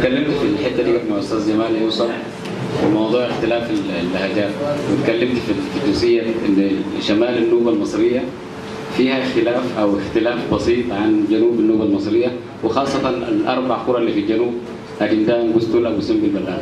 اتكلمت في الحته دي قبل ما الاستاذ جمال يوصل في موضوع اختلاف اللهجات، واتكلمت في الجزئيه ان شمال النوبه المصريه فيها اختلاف او اختلاف بسيط عن جنوب النوبه المصريه، وخاصه الاربع قرى اللي في الجنوب: اجندان، قستول، ابو سمبل، بلان.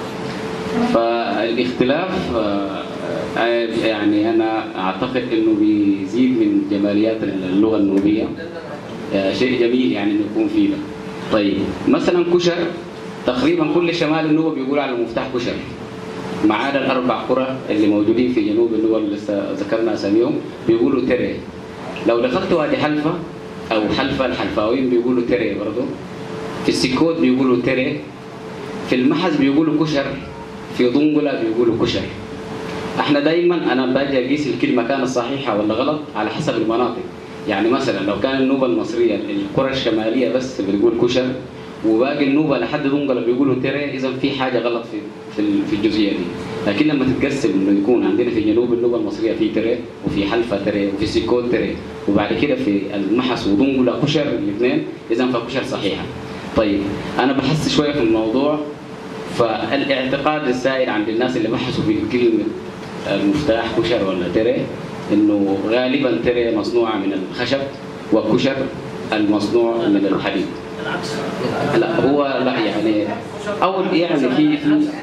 فالاختلاف يعني انا اعتقد انه بيزيد من جماليات اللغه النوبيه، شيء جميل يعني انه يكون فيه ده. طيب مثلا كشر، تقريبا كل شمال النوبه بيقول على مفتاح كشر، ما عدا الاربع قرى اللي موجودين في جنوب النوبه اللي ذكرنا اساميهم بيقولوا تري. لو دخلت وادي حلفه او حلفه، الحلفاويين بيقولوا تري برضه. في السكوت بيقولوا تري، في المحز بيقولوا كشر، في ضنقله بيقولوا كشر. احنا دايما انا باجي اقيس الكلمه كانت صحيحه ولا غلط على حسب المناطق. يعني مثلا لو كان النوبه المصريه القرى الشماليه بس بتقول كشر، وباقي النوبه لحد دنقله بيقولوا تري، اذا في حاجه غلط في الجزئيه دي. لكن لما تتقسم انه يكون عندنا في جنوب النوبه المصريه في تري، وفي حلفه تري، وفي سيكوت تري، وبعد كده في المحس ودنقله كشر الاثنين، اذا فكشر صحيحه. طيب انا بحثت شويه في الموضوع، فالاعتقاد السائد عند الناس اللي بحثوا في كلمه المفتاح كشر ولا تري انه غالبا تري مصنوعه من الخشب، وكشر المصنوع من الحديد. لا هو لا يعني اول يعني في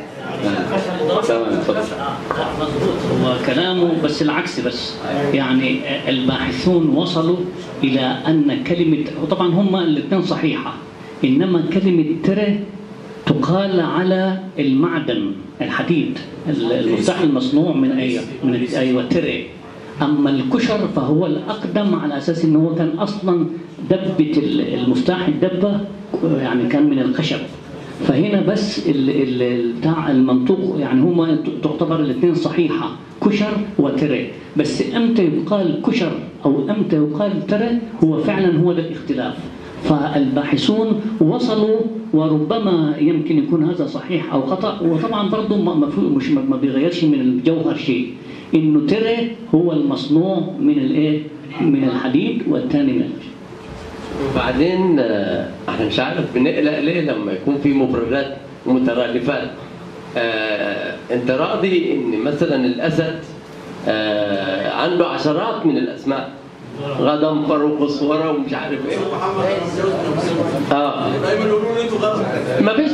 مظبوط هو كلامه، بس العكس. بس يعني الباحثون وصلوا الى ان كلمه، وطبعا هم الاثنين صحيحه، انما كلمه تري تقال على المعدن الحديد، المفتاح المصنوع من ايوه تري. اما الكشر فهو الاقدم، على اساس انه هو كان اصلا دبه المفتاح، الدبه يعني كان من الخشب. فهنا بس بتاع المنطوق يعني هما تعتبر الاثنين صحيحه، كشر وتري. بس امتى يقال كشر او امتى يقال تري هو فعلا هو ده الاختلاف. فالباحثون وصلوا، وربما يمكن يكون هذا صحيح او خطا، وطبعا برضه ما بيغيرش من الجوهر شيء، انه تري هو المصنوع من الايه؟ من الحديد، والثاني من الخشب. وبعدين احنا مش عارف بنقلق ليه لما يكون في مفردات ومترادفات. انت راضي ان مثلا الاسد عنده عشرات من الاسماء، غضنفر وقصوره ومش عارف ايه. دايما يقولوا انتوا غلط. ما فيش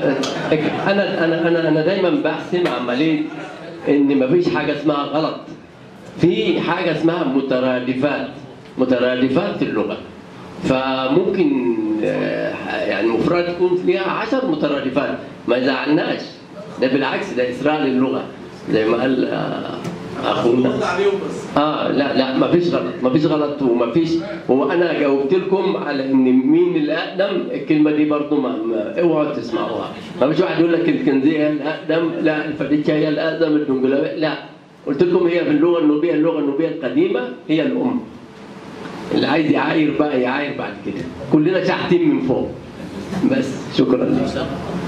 انا دايما بحسم عمليه ان ما فيش حاجه اسمها غلط، في حاجه اسمها مترادفات في اللغه. فممكن يعني مفرد يكون فيها 10 مترادفات، ما يزعلناش، ده بالعكس ده اسراء للغه زي ما قال اخونا. لا ما فيش غلط وما فيش. هو انا جاوبت لكم على ان مين الاقدم، الكلمه دي برضه اوعوا تسمعوها. ما فيش واحد يقول لك الكنزيه هي الاقدم، لا الفريتشا هي الاقدم، الدنجلاوي لا. قلت لكم هي في اللغه النوبيه القديمه هي الام. اللي عايز يعاير بقى يعاير بعد كده، كلنا شحتين من فوق. بس شكرا لك.